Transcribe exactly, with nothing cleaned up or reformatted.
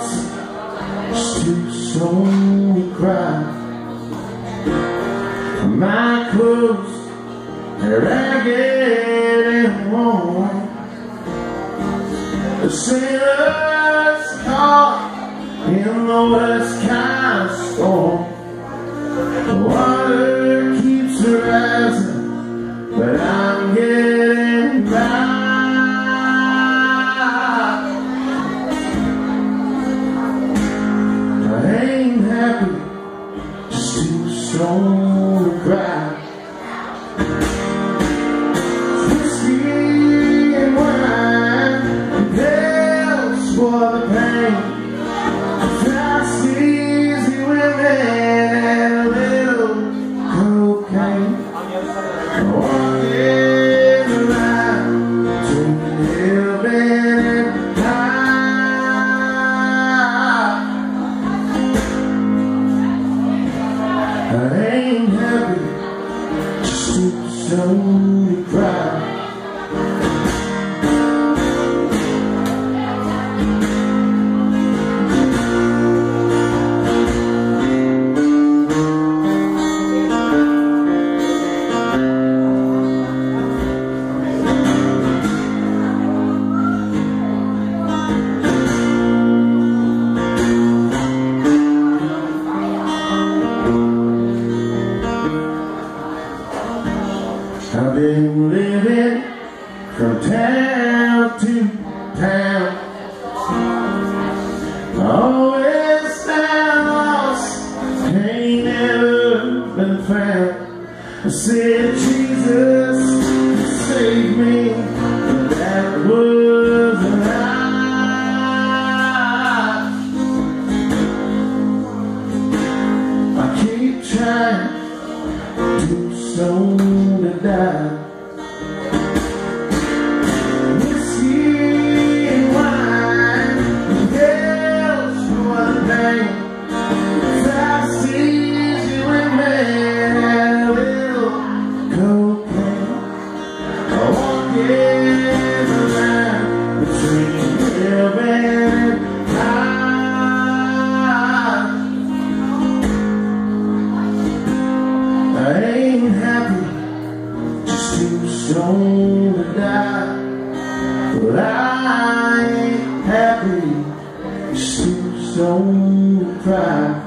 house, too slow to cry. My clothes are ragged and worn. The sailor's caught in the worst kind of storm. The water keeps rising, but I'm getting by. I ain't happy, just too strong to cry. Whiskey and wine, pills for the pain, fast easy women and a little cocaine. Walking around between heaven and high. I ain't happy, just too strong to cry. I've been living from town to town, always found lost, ain't never been found. I said, Jesus, save me, but that was a lie. I keep trying, too soon to die. Whiskey and wine, pills for the pain, fast easy women and a little cocaine. Walking around between heaven and high. I ain't happy, just too strong to die. But I ain't happy, just too strong to cry.